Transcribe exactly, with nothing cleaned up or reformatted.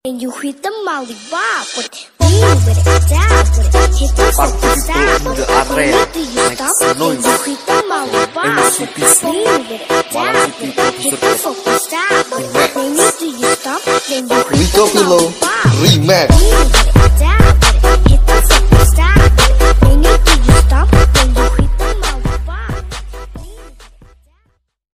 And you hit the molly bob with it, with it, down with it, hit the side with it. Do you stop? And you hit the molly bob with it, with it, down with it, hit the focus down with it. Do you stop? Then you hit the molly bob with it, with it, down.